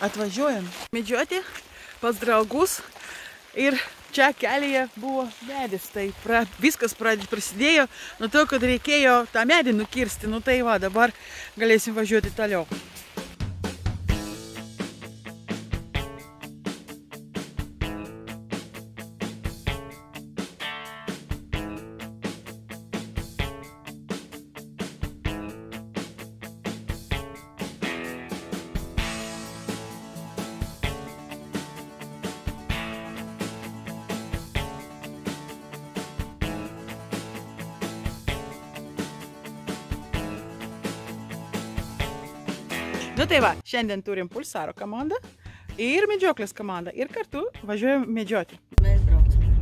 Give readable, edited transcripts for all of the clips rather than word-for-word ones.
Atvažiuojam medžioti pas draugus ir čia kelyje buvo medis. Tai viskas prasidėjo nuo to, kad reikėjo tą medį nukirsti. Nu tai va, dabar galėsim važiuoti toliau. Nu tai va, šiandien turim Pulsaro komandą ir medžioklės komandą ir kartu važiuojam medžioti. Mes brauksim.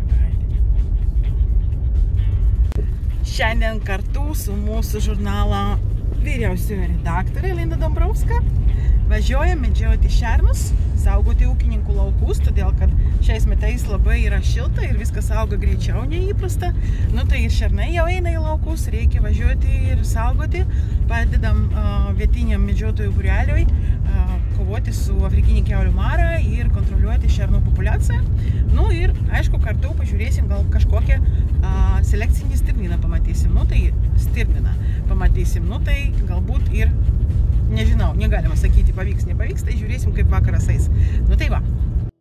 Šiandien kartu su mūsų žurnalo vyriausioji redaktorė Linda Dombrovska važiuojam medžioti šernus, saugoti ūkininkų laukus, todėl kad šiais metais labai yra šilta ir viskas auga greičiau neįprasta. Nu tai ir šernai jau eina į laukus, reikia važiuoti ir saugoti. Padedam vietiniam medžiotojų būreliui kovoti su afrikinį kiaulių marą ir kontroliuoti šernų populiaciją. Nu ir aišku, kartu pažiūrėsim, gal kažkokią selekcinį stirniną pamatysim. Nu tai stirniną pamatysim, nu tai galbūt ir nežinau, negalima sakyti, pavyks, nepavyks, tai žiūrėsim, kaip vakaras eis. Nu tai va.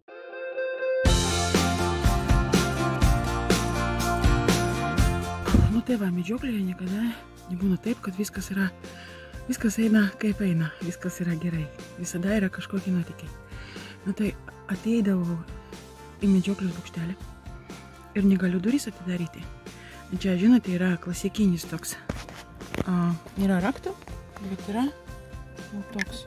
Nu tai va, medžioklėje niekada nebūna taip, kad viskas eina kaip eina, viskas yra gerai. Visada yra kažkokie nuotykiai. Nu tai ateidavau į medžioklės bokštelį ir negaliu duris atidaryti. Čia, žinote, yra klasikinis toks. Nėra raktų, bet yra toks.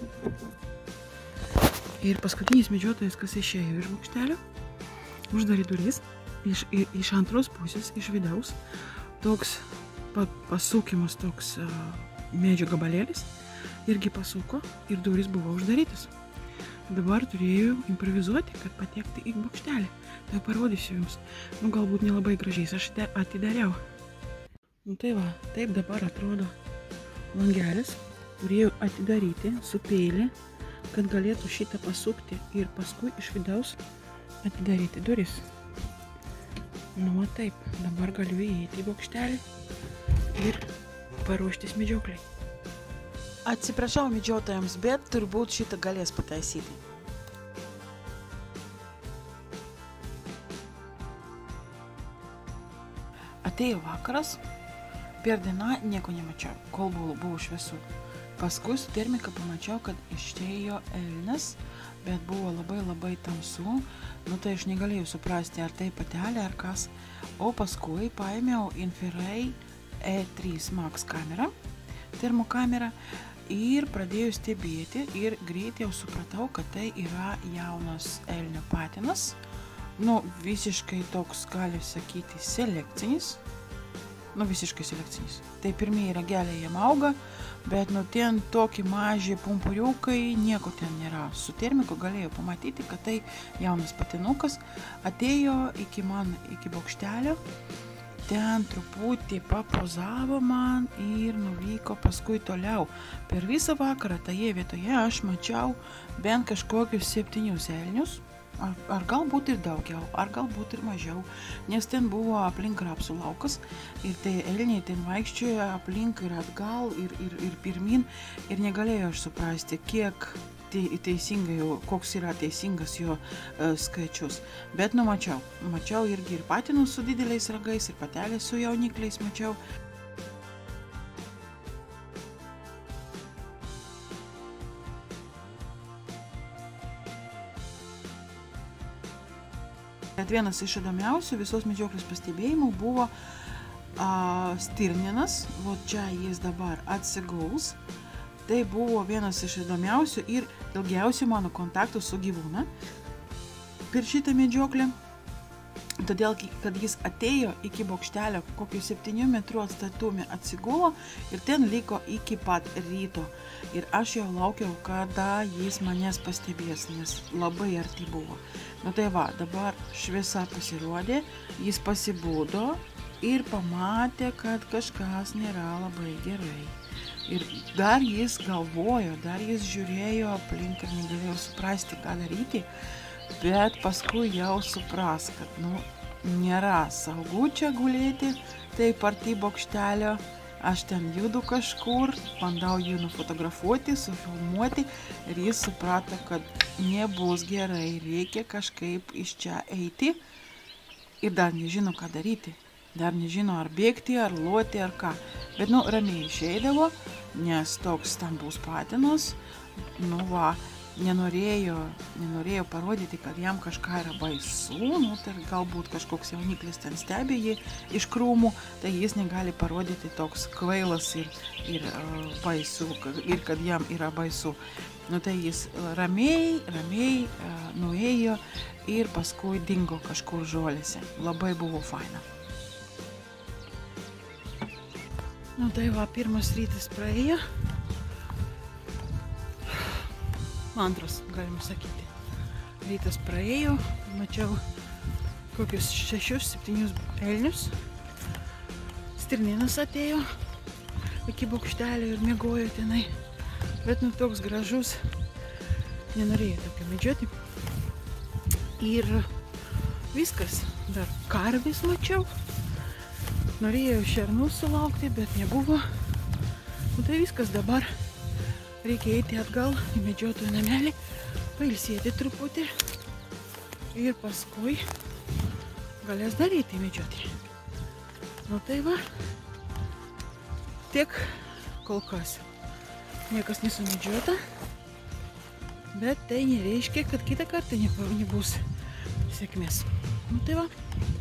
Ir paskutinis medžiotojas, kas išėjo iš bokštelio, uždarė duris iš antros pusės, iš vidaus. Toks pasukimas, toks medžio gabalėlis, irgi pasuko ir duris buvo uždarytas. Dabar turėjau improvizuoti, kad patekti į bokštelį. Tai parodysiu jums. Nu, galbūt nelabai gražiais, aš atidariau. Nu tai va, taip dabar atrodo langelis. Turėjau atidaryti su peilį, kad galėtų šitą pasukti ir paskui iš vidaus atidaryti duris. Nu, taip, dabar galiu įeiti į bokštelį ir paruoštis medžioklei. Atsiprašau medžiotojams, bet turbūt šitą galės pataisyti. Atėjo vakaras, per dieną nieko nemačiau, kol buvo šviesu. Paskui su termika pamačiau, kad išėjo elnias, bet buvo labai tamsu. Nu tai aš negalėjau suprasti, ar tai patelė, ar kas. O paskui paėmiau Infiray E3 Max kamerą, termokamerą, ir pradėjau stebėti ir greit jau supratau, kad tai yra jaunas elnio patinas. Nu, visiškai toks, gali sakyti, selekcinis. Nu, visiškai selekcinis. Tai pirmieji rageliai jam auga, bet nu ten tokie maži pumpuriukai, nieko ten nėra. Su termiku galėjau pamatyti, kad tai jaunas patinukas atėjo iki bokštelio, ten truputį papozavo man ir nuvyko paskui toliau. Per visą vakarą toje vietoje aš mačiau bent kažkokius 7 elnius. Ar galbūt ir daugiau, ar galbūt ir mažiau, nes ten buvo aplink rapsų laukas ir tai elniai ten vaikščiojo aplink ir atgal ir pirmin ir negalėjau aš suprasti, kiek teisingai, koks yra teisingas jo skaičius. Bet mačiau irgi ir patinus su dideliais ragais, ir patelės su jaunikliais mačiau. Vienas iš įdomiausių visos medžioklės pastebėjimų buvo stirninas, o čia jis dabar atsiguls. Tai buvo vienas iš įdomiausių ir ilgiausių mano kontaktų su gyvūna per šitą medžioklę. Todėl, kad jis atėjo iki bokštelio, kokių 7 metrų atstatume atsigulo ir ten liko iki pat ryto. Ir aš jau laukiau, kada jis manęs pastebės, nes labai arti buvo. Nu tai va, dabar šviesa pasirodė, jis pasibudo ir pamatė, kad kažkas nėra labai gerai. Ir dar jis galvojo, dar jis žiūrėjo aplink ir negalėjo suprasti, ką daryti, bet paskui jau supras, kad, nėra saugu čia gulėti, taip arti bokštelio. Aš ten judu kažkur, bandau jį nufotografuoti, sufilmuoti ir jis suprato, kad nebus gerai, reikia kažkaip iš čia eiti ir dar nežino, ką daryti. Dar nežino, ar bėgti, ar loti, ar ką. Bet, ramiai išeidavo, nes toks stambus patinas, nenorėjo parodyti, kad jam kažką yra baisu, tai galbūt kažkoks jauniklis ten stebi jį iš krūmų, tai jis negali parodyti toks kvailas ir baisu, ir kad jam yra baisu. Tai jis ramiai nuėjo ir paskui dingo kažkur žolėse. Labai buvo faina. Tai va, pirmas rytas praėjo. Antras, galima sakyti. Rytas praėjo, mačiau kokius 6-7 elnius. Stirninas atėjo iki bokštelio ir miegojo tenai. Bet toks gražus, nenorėjo tokio medžioti. Ir viskas, dar karves mačiau. Norėjau šernų sulaukti, bet nebuvo. Tai viskas dabar. Reikia eiti atgal į medžiotojų namelį, pailsėti truputį ir paskui galės dar eiti medžioti. Tai va, tiek kol kas. Niekas nesumedžiota, bet tai nereiškia, kad kitą kartą nebus sėkmės. Tai va.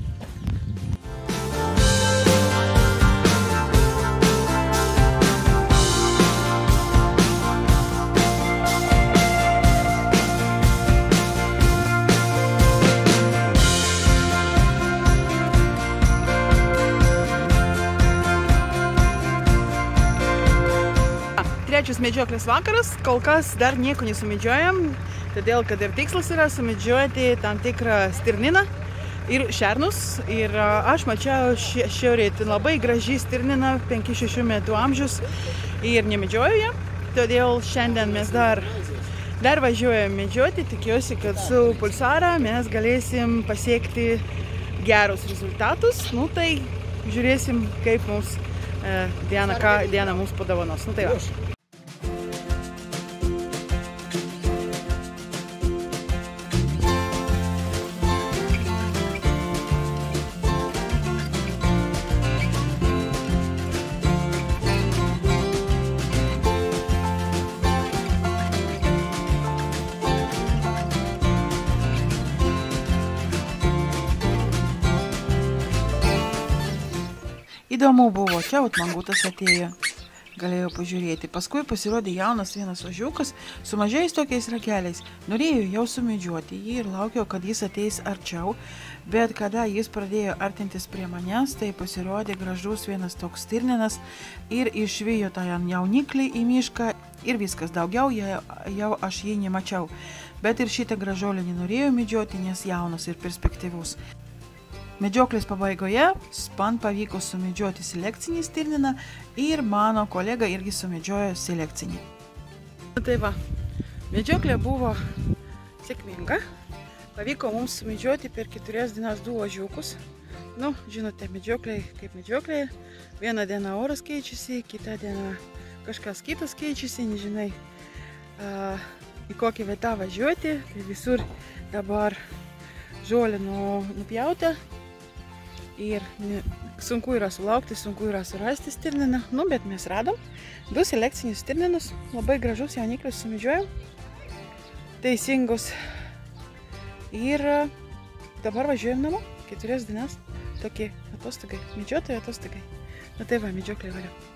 Trečias medžioklės vakaras, kol kas dar nieko nesumedžiojam, todėl kad ir tikslas yra sumedžioti tam tikrą stirniną ir šernus. Ir aš mačiau šiaurėt labai graži stirnina, 5-6 metų amžius ir nemedžioju ją. Todėl šiandien mes dar važiuojam medžioti, tikiuosi, kad su Pulsara mes galėsim pasiekti gerus rezultatus. Tai žiūrėsim, kaip mums Diana mums padovanos. Tai va. Įdomu buvo, čia mangutas atėjo, galėjau pažiūrėti. Paskui pasirodė jaunas vienas ožiukas su mažais tokiais rakeliais. Norėjau jau sumedžioti jį ir laukiau, kad jis ateis arčiau, bet kada jis pradėjo artintis prie manęs, tai pasirodė gražus vienas toks stirninas ir išvijo tą jauniklį į mišką ir viskas, daugiau jau aš jį nemačiau. Bet ir šitą gražuolį nenorėjau medžioti, nes jaunas ir perspektyvus. Medžioklės pabaigoje man pavyko sumedžioti selekcinį stirniną ir mano kolega irgi sumedžiojo selekcinį. Tai va, medžioklė buvo sėkminga. Pavyko mums sumedžioti per 4 dienas 2 ožiukus. Žinote, medžioklė kaip medžioklė. Vieną dieną oras keičiasi, kitą dieną kažkas kitas keičiasi, nežinai į kokį vietą važiuoti. Tai visur dabar žolė nupjauta. Ir sunku yra sulaukti, sunku yra surasti stirniną. Bet mes radom 2 selekcinius stirninus. Labai gražus jauniklius sumedžiojom. Teisingus. Ir dabar važiuojam namo. 4 dienas. Tokie atostogai. Medžiotojų atostogai. Tai va, medžioklė valia.